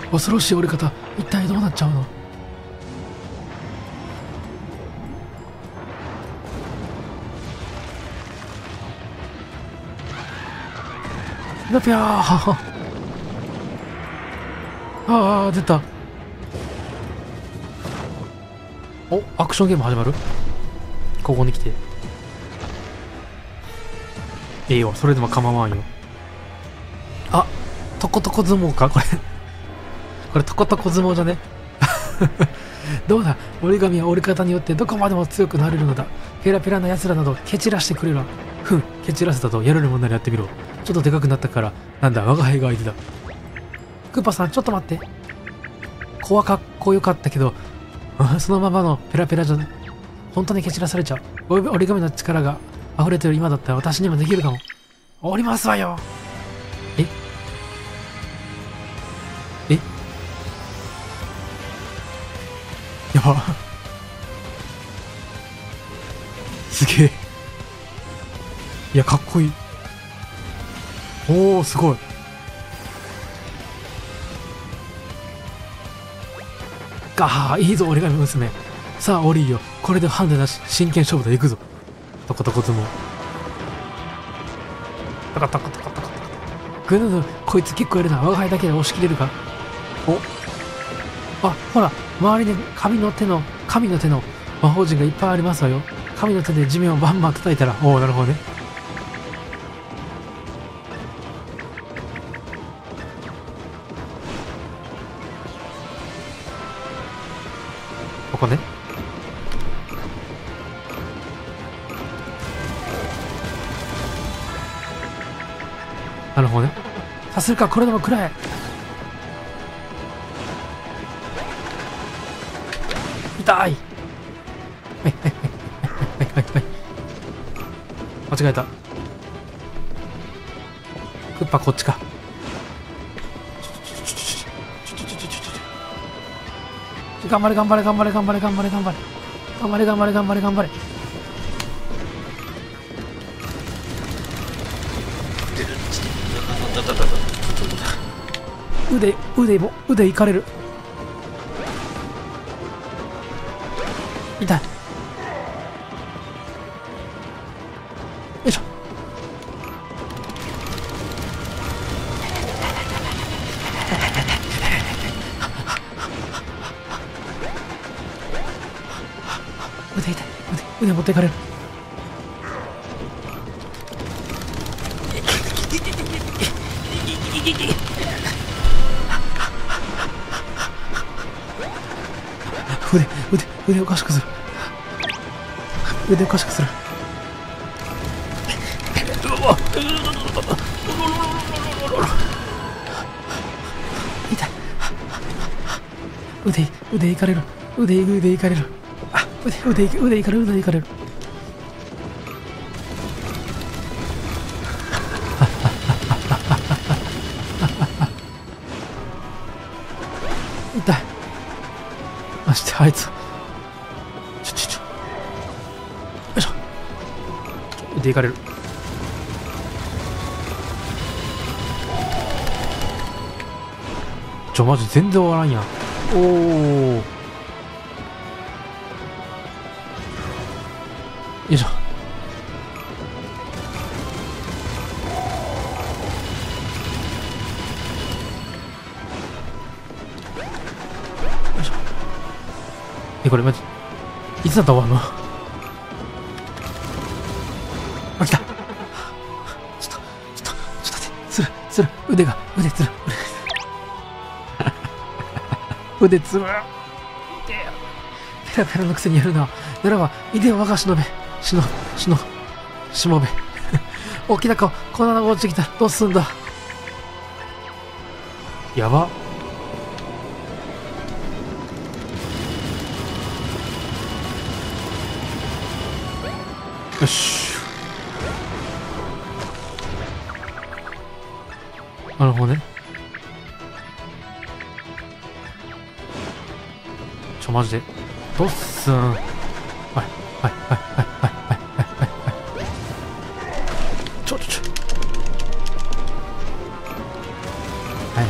恐ろしい折り方、一体どうなっちゃうの？なぴゃーああ、出た。お、アクションゲーム始まる？ここに来て。ええよ、それでも構わんよ。あ、トコトコ相撲かこれ。これトコトコ相撲じゃね？どうだ、折り紙は折り方によってどこまでも強くなれるのだ。ペラペラな奴らなど蹴散らしてくれるわ。ふん、蹴散らせたとやれるもんならやってみろ。ちょっとでかくなったから、なんだ、我が輩が相手だ。クッパさん、ちょっと待って。かっこよかったけど、そのままのペラペラじゃ、本当に蹴散らされちゃう。折り紙の力が溢れてる今だったら私にもできるかも。折りますわよ。えやば。すげえ。いや、かっこいい。おお、すごい。ガハー、いいぞ、折り紙娘。さあ、折りよ。これでハンデなし、真剣勝負で行くぞ。トコトコ相撲。トコトコトコトコトコ。ぐぬぬ、こいつ結構いるな。我が輩だけで押し切れるか。お。あ、ほら、周りに神の手の魔法陣がいっぱいありますわよ。神の手で地面をバンバン叩いたら、おお、なるほどね。ここね。なるほどね。さするか、これでもくらえ。痛い。はいはいはいはい。間違えた。クッパこっちか。頑張れ頑張れ頑張れ頑張れ頑張れ頑張れ頑張れ頑張れ頑張れ頑張れ。腕いかれる。痛い。よいしょ。腕痛い。腕持っていかれる。腕おかしくする。腕おかしくする。痛い。腕いかれる。腕いかれる。あ、腕いかれる。痛い。ましてあいつ。よいしょ。腕いかれる。マジ全然終わらんやん。おお。よいしょ。これマジいつだったら終わるの？あ、来た。ちょっと待って。つる腕つる。腕つる。ペラペラのくせにやるな。ならば腕を我がしのべ。しもべ。大きな顔、こんなのが落ちてきたらどうすんだ。やば。よし。なるほどね。マジでどっすん。はいちょはい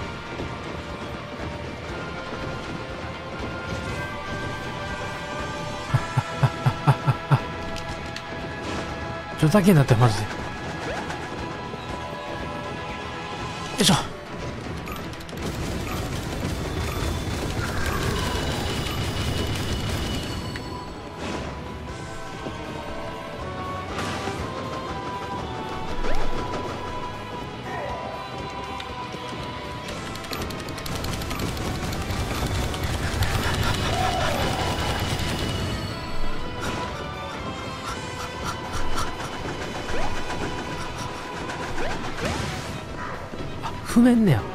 ちょっとだけになったよマジで。よいしょ。踏めんねや。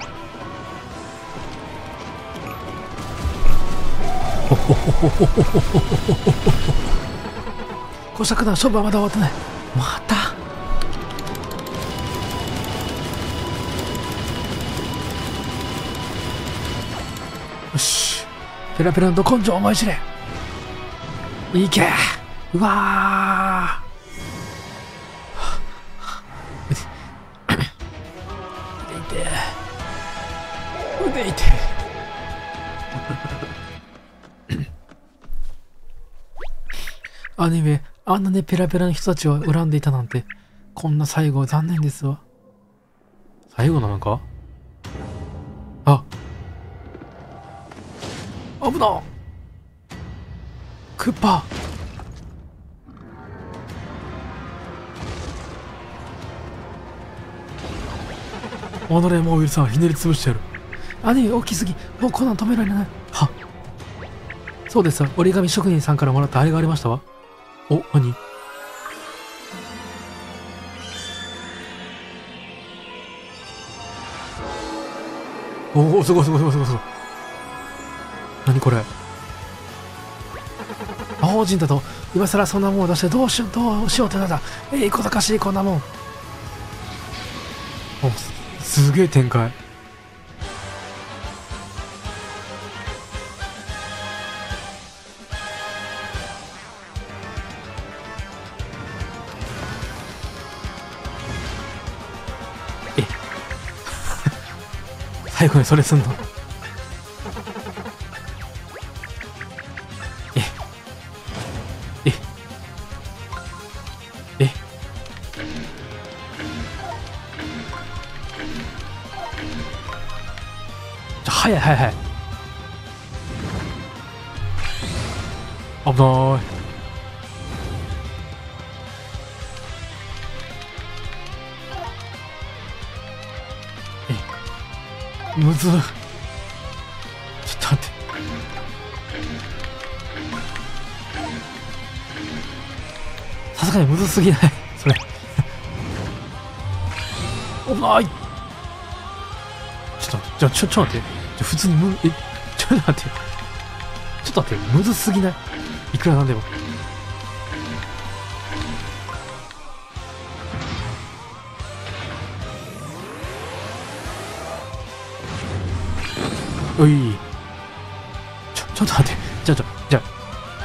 ほほほほほほほほほほ。小尺だ、勝負はまだ終わってない。またよし、ペラペラのど根性思い知れ。いけ。うわー、腕痛い。アニメ、あんなねペラペラの人たちを恨んでいたなんて、こんな最後残念ですわ。最後なのか。あ、危な。クッパ己もうウイルスはひねり潰してやる。兄大きすぎ、もうこんなん止められない。はっ、そうですわ、折り紙職人さんからもらったあれがありましたわ。お、何。おお、すごいすごいすごいすごいすごい。何これ。魔法陣だと今さらそんなもんを出してどうしようってなんだ。小賢しいこんなもん。お、すげえ展開。最後にそれすんの。早い早い早い。危ない。むずっ。ちょっと待って。さすがにむずすぎないそれ。危ない。ちょっと待って。普通にちょっと待って。ちょっと待って。むずすぎない。いくらなんでも。おい。ちょっと待って。じゃあ。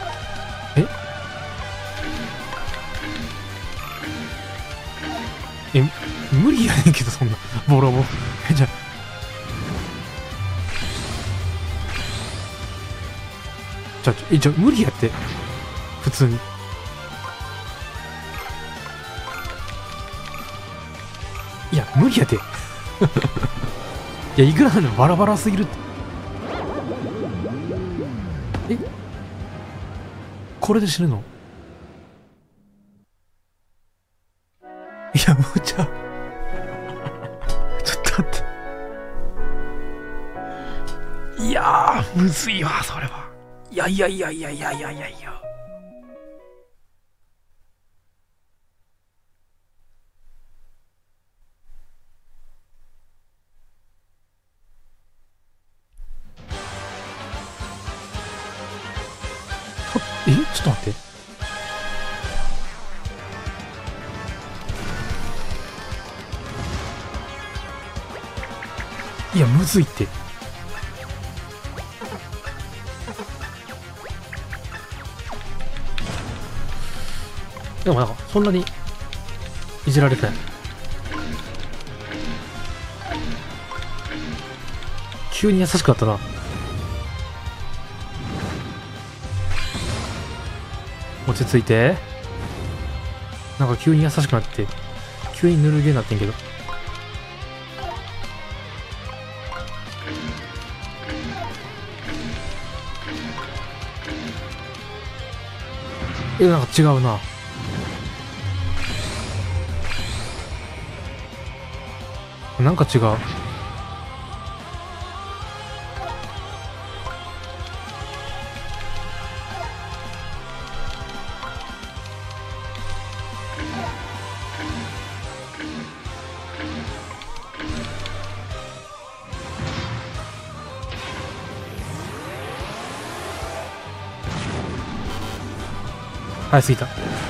無理やねんけど、そんな。ボロボロ。じゃあ。無理やって。普通に。いや、無理やって。いや、いくらなんでもバラバラすぎるって。これで死ぬの？いや、無茶。ちょっと待って。いやー、むずいわ、それは。いや。 と待って。いや、むずいって。でもなんか、そんなにいじられてない。急に優しくなったな。落ち着いて。なんか急に優しくなって、急にぬるげになってんけど。なんか違うな。なんか違う。はい、過ぎた。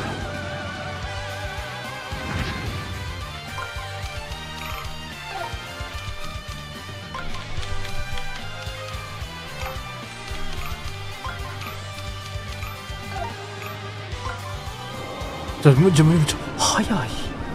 早い。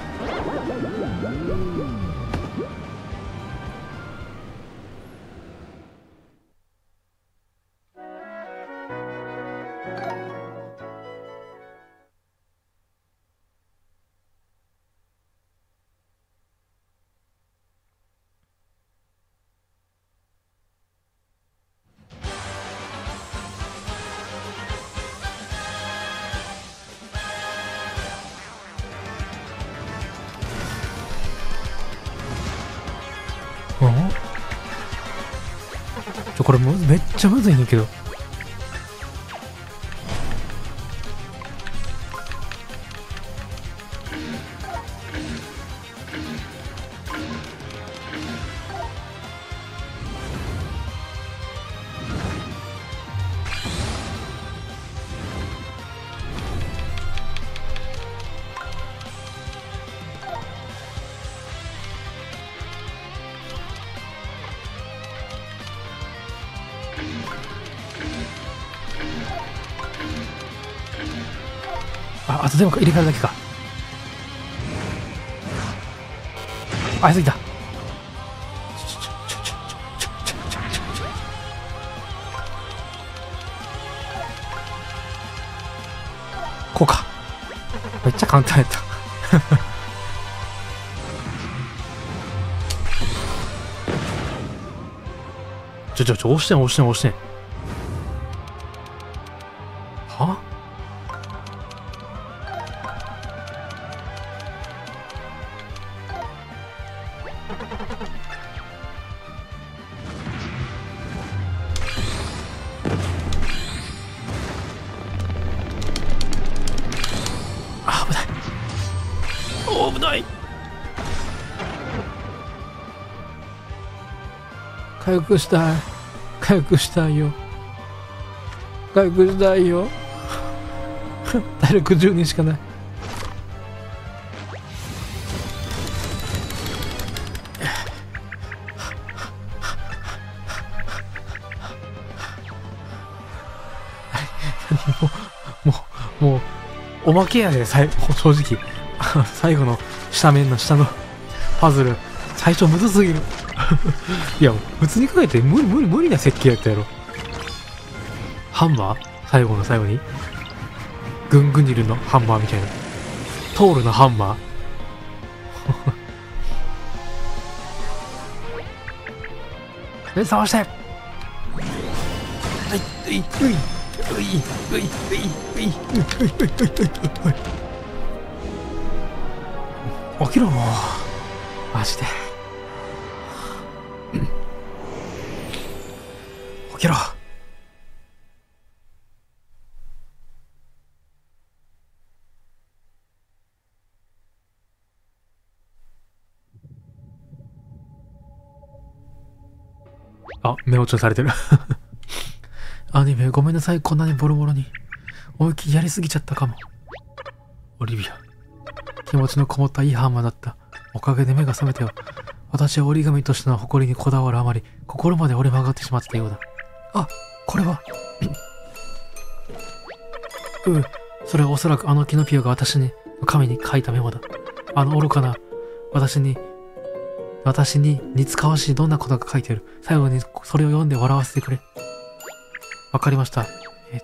これめっちゃむずいねんけど。あとでも入れ替えるだけか。あ、過ぎた。こうか。めっちゃ簡単やった。押してん。は？危ない。回復したいよ。体力10人しかない。もうおまけやで、正直最後の下のパズル最初むずすぎる。いや普通に考えて無理な設計やったやろ。ハンマー最後にグングニルのハンマーみたいな、トールのハンマー連鎖して、起きろもうマジで。起きろ。あ、目落ちされてる。アニメごめんなさい、こんなにボロボロに。 思いっきりやりすぎちゃったかも。オリビア。気持ちのこもったいいハンマーだった。おかげで目が覚めたよ。私は折り紙としての誇りにこだわるあまり、心まで折れ曲がってしまってたようだ。あ、これは。それはおそらくあのキノピオが私に、紙に書いたメモだ。あの愚かな、私に似つかわしいどんなことが書いてある。最後にそれを読んで笑わせてくれ。わかりました。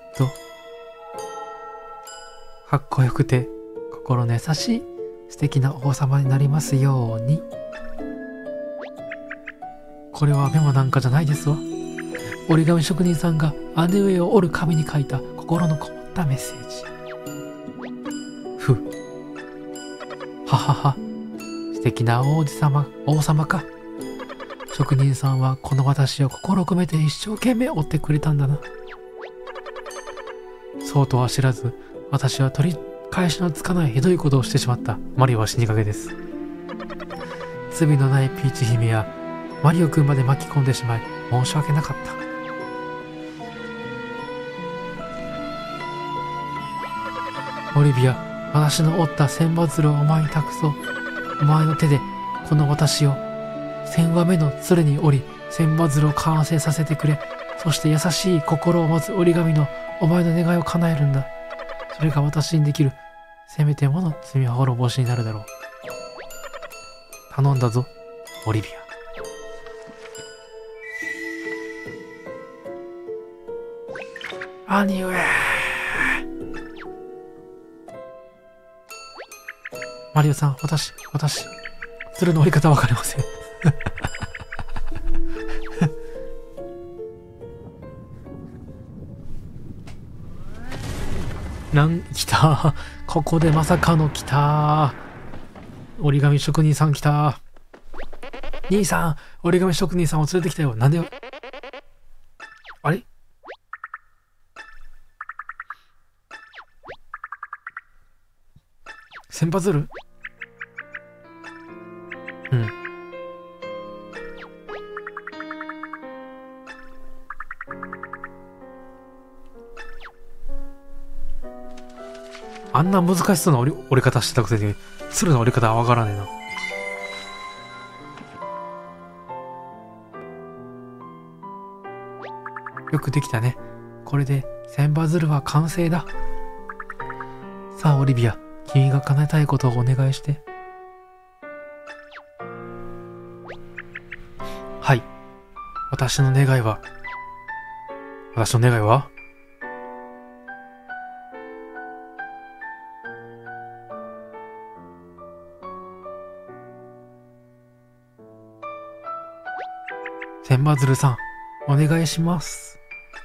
かっこよくて、心の優しい、素敵な王様になりますように。これはメモなんかじゃないですわ。折り紙職人さんが姉上を折る紙に書いた心のこもったメッセージ。ははは。素敵な王様か。職人さんはこの私を心を込めて一生懸命追ってくれたんだな。そうとは知らず、私は取り返しのつかないひどいことをしてしまった。マリオは死にかけです。罪のないピーチ姫やマリオくんまで巻き込んでしまい申し訳なかった。オリビア、私の折った千羽鶴をお前に託そう。お前の手でこの私を千羽目の鶴に折り、千羽鶴を完成させてくれ。そして優しい心を持つ折り紙のお前の願いを叶えるんだ。それが私にできるせめてもの罪滅ぼしになるだろう。頼んだぞ、オリビア。兄上。マリオさん、私、鶴の折り方わかりません。来た。ここでまさかの来た。折り紙職人さん来た。兄さん、折り紙職人さんを連れてきたよ。なんでよ。あれ千羽鶴。あんな難しそうな折り方してたくせに、鶴の折り方はわからねえな。よくできたね。これで千羽鶴は完成だ。さあ、オリビア、君が叶えたいことをお願いして。はい。私の願いは千羽鶴さん、お願いします。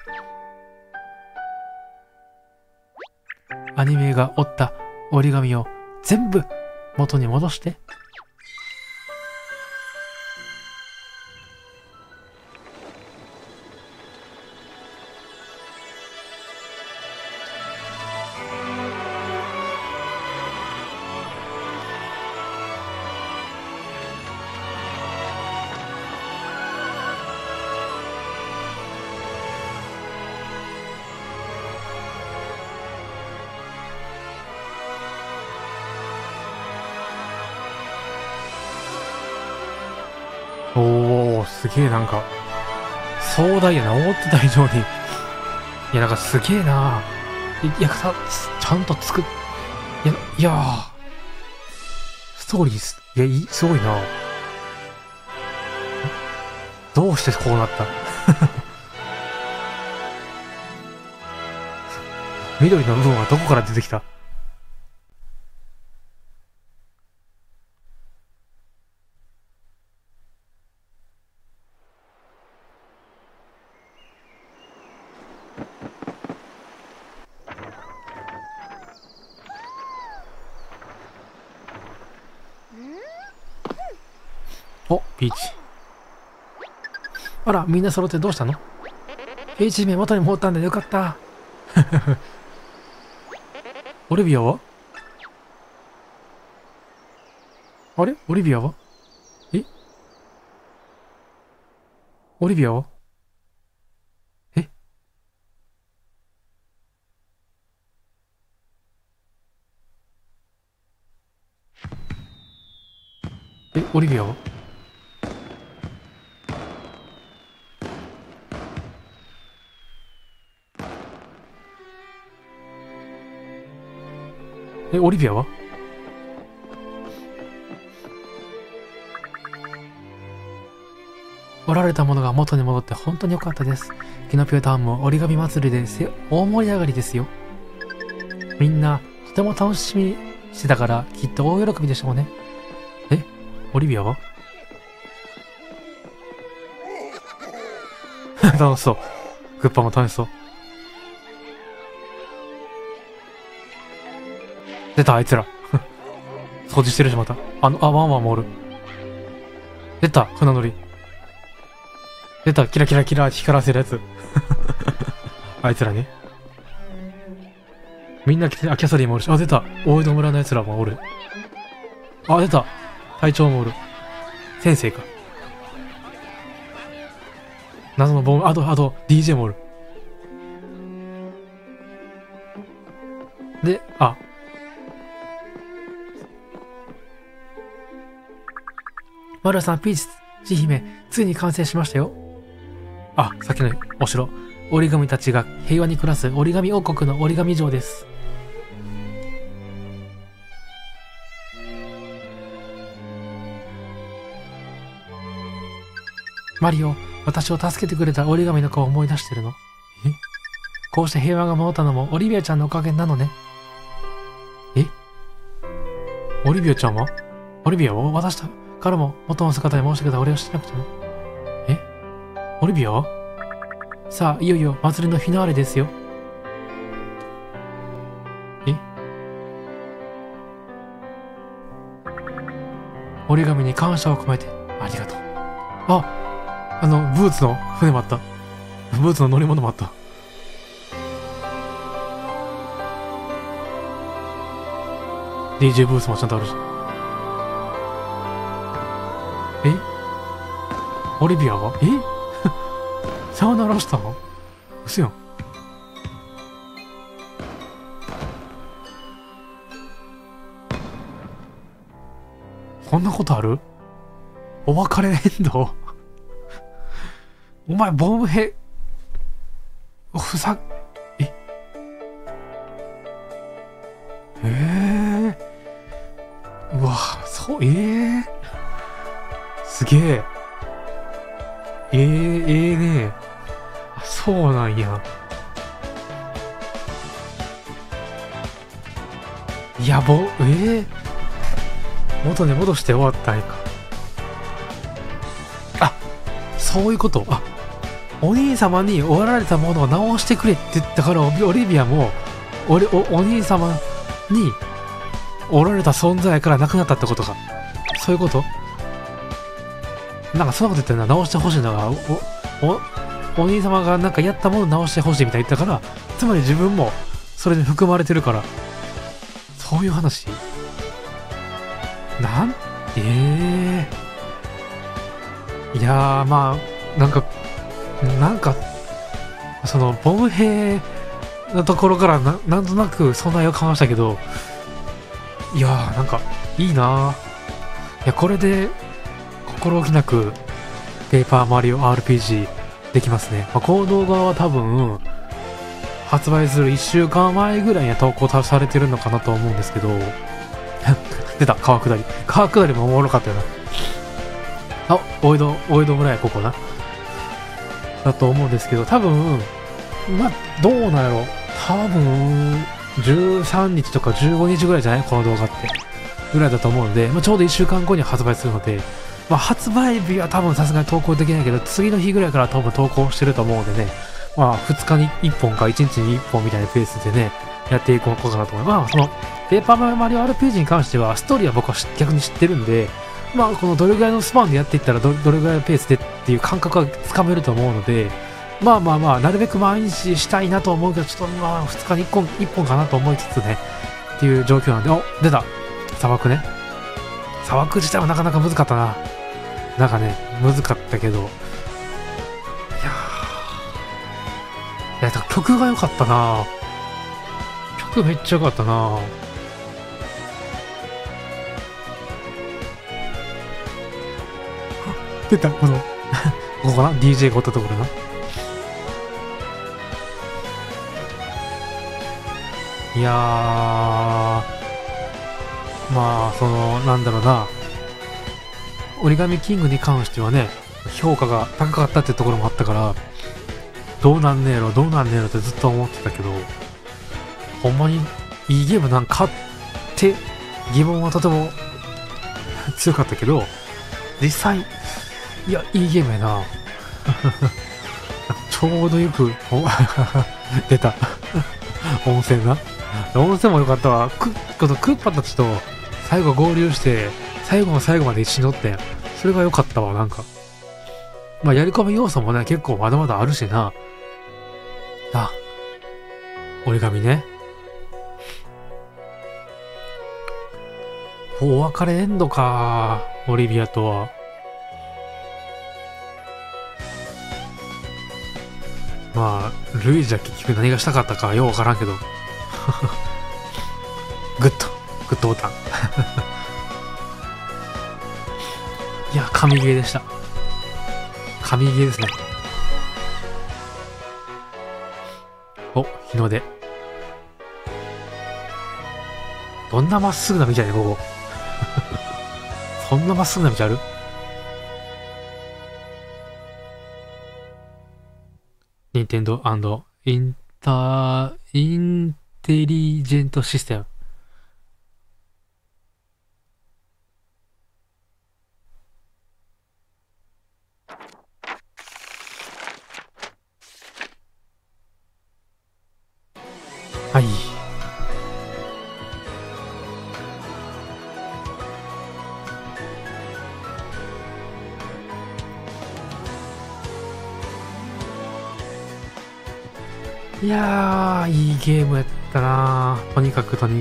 アニメが折った折り紙を全部元に戻して。おー、すげえなんか、壮大やな、思ってた以上に。いや、なんかすげえな。いや、ちゃんといやー、ストーリーすごいな。どうしてこうなった緑の部分はどこから出てきた？お、ピーチ。あら、みんな揃ってどうしたの？ピーチ姫元に戻ったんでよかった。オリビアは？あれ？オリビアは？え？オリビアは？え？ オリビアはオリビアは折られたものが元に戻って本当に良かったです。キノピオタウンも折り紙祭りで大盛り上がりですよ。みんなとても楽しみにしてたからきっと大喜びでしょうね。オリビアは楽しそう。グッパも楽しそう。出た、あいつら。掃除してるし、また。ワンワンもおる。出た、船乗り。出た、キラキラキラ光らせるやつ。あいつらね。みんな来て、キャサリンもおるし。出た、大江戸村のやつらもおる。出た、隊長もおる。先生か。謎のボム、あと、DJ もおる。で、マルさん、ピーチ姫、ついに完成しましたよ。さっきのお城。折り紙たちが平和に暮らす折り紙王国の折り紙城です。マリオ、私を助けてくれた折り紙の子を思い出してるの？こうして平和が戻ったのもオリビアちゃんのおかげなのね。オリビアちゃんは？オリビアを私からも元の姿に申し訳ないお礼をしなくても。オリビアは？さあ、いよいよ祭りのフィナーレですよ。折り紙に感謝を込めてありがとう。ブーツの船もあった。ブーツの乗り物もあった。DJ ブースもちゃんとあるし。オリビアはさよならしたの？嘘やん。こんなことある？お別れエンドお前、ボムヘ、うわ、そう、すげえ。ね。そうなんや。いや、元に戻して終わったんやか。そういうこと。お兄様に折られたものを直してくれって言ったから、オリビアも、お兄様に折られた存在からなくなったってことか。そういうこと？なんかそんなこと言ってるな。直してほしいのが、お兄様がなんかやったものを直してほしいみたいに言ったから、つまり自分もそれに含まれてるから、そういう話？いやー、まあ、なんか、その、ボム兵のところからなんとなく備えをかましたけど、いやー、なんか、いいなー。いや、これで、心置きなく、ペーパーマリオ RPG できますね。この動画は多分、発売する1週間前ぐらいには投稿されてるのかなと思うんですけど、出た、川下り。川下りもおもろかったよな。大江戸村や、ここな。だと思うんですけど、多分、どうなんやろ。多分、13日とか15日ぐらいじゃないこの動画って。ぐらいだと思うので、ちょうど1週間後に発売するので、発売日は多分さすがに投稿できないけど、次の日ぐらいから多分投稿してると思うんでね、2日に1本か1日に1本みたいなペースでね、やっていこうかなと思います。その、ペーパーマリオ RPG に関しては、ストーリーは僕は逆に知ってるんで、このどれぐらいのスパンでやっていったらどれぐらいのペースでっていう感覚がつかめると思うので、なるべく毎日したいなと思うけど、ちょっと2日に1本かなと思いつつね、っていう状況なんで、出た砂漠ね。砂漠自体はなかなか難かったな。なんかね、難かったけど、いや曲が良かったな。曲めっちゃ良かったな。 出た、ここかな ?DJ がおったところな。いやー、まあ、なんだろうな。折り紙キングに関してはね、評価が高かったってところもあったから、どうなんねえろってずっと思ってたけど、ほんまにいいゲームなんかって疑問はとても強かったけど、実際、いや、いいゲームやな。ちょうどよく、出た。温泉な。温泉も良かったわ。このクッパたちと最後合流して、最後の最後まで一緒に乗って、それが良かったわ、なんか。まあ、やり込み要素もね、結構まだまだあるしな。あ、折り紙ね。お別れエンドか、オリビアとは。まあ、ルイージは結局何がしたかったかようわからんけど。グッドボタン。いや、神ゲーでした。神ゲーですね。お、日の出。どんなまっすぐな道やねん、ここ。そんなまっすぐな道ある？任天堂&インテリジェントシステム。はい。いやー、いいゲームやったなー。とにかく。こ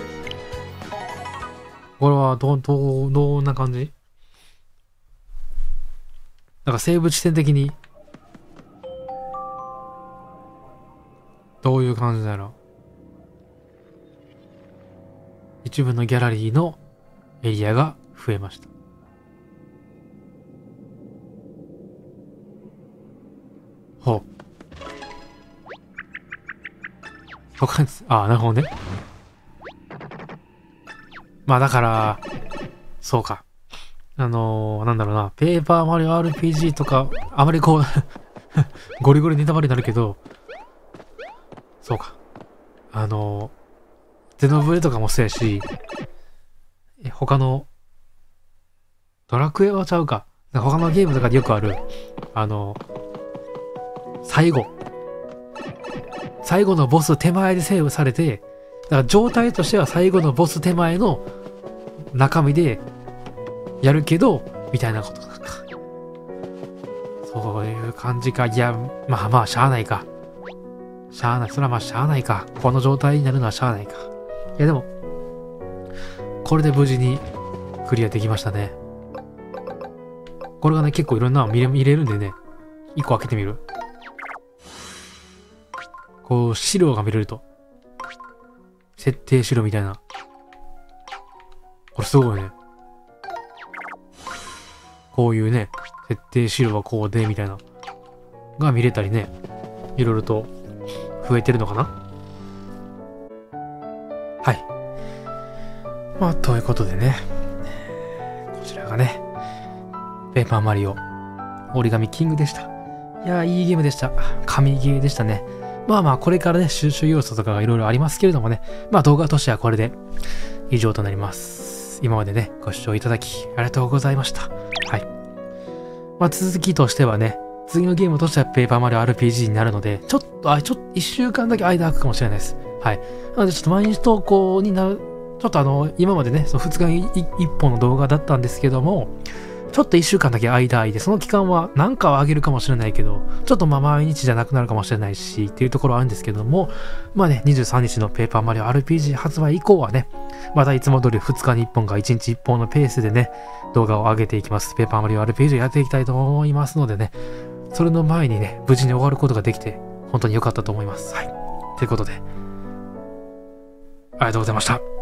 れはどんな感じ？なんかセーブ地点的に、どういう感じだろう。一部のギャラリーのエリアが増えました。ほう。他に、なるほどね。まあだから、そうか。なんだろうな、ペーパーマリオ RPG とか、あまりこう、ゴリゴリネタバレになるけど、そうか。ゼノブレとかもそうやし、他の、ドラクエはちゃうか。他のゲームとかでよくある、最後のボス手前でセーブされて、だから状態としては最後のボス手前の中身でやるけど、みたいなことか。そういう感じか。いや、まあ、しゃあないか。それはまあしゃあないか。この状態になるのはしゃあないか。いやでも、これで無事にクリアできましたね。これがね、結構いろんなの見れるんでね、一個開けてみる。こう、資料が見れると。設定資料みたいな。これすごいね。こういうね、設定資料はこうで、みたいな。が見れたりね。いろいろと増えてるのかな？はい。まあ、ということでね。こちらがね、ペーパーマリオ、折り紙キングでした。いやー、いいゲームでした。神ゲーでしたね。まあ、これからね、収集要素とかがいろいろありますけれどもね、まあ動画としてはこれで以上となります。今までね、ご視聴いただきありがとうございました。はい。まあ続きとしてはね、次のゲームとしてはペーパーマリオ RPG になるので、ちょっと1週間だけ間空くかもしれないです。はい。なのでちょっと毎日投稿になる、ちょっと今までね、その2日に1本の動画だったんですけども、ちょっと1週間だけ間空いて、その期間は何かをあげるかもしれないけど、ちょっと毎日じゃなくなるかもしれないし、っていうところはあるんですけども、まあね、23日のペーパーマリオ RPG 発売以降はね、またいつも通り2日に1本か1日1本のペースでね、動画を上げていきます。ペーパーマリオ RPG やっていきたいと思いますのでね、それの前にね、無事に終わることができて、本当に良かったと思います。はい。ということで、ありがとうございました。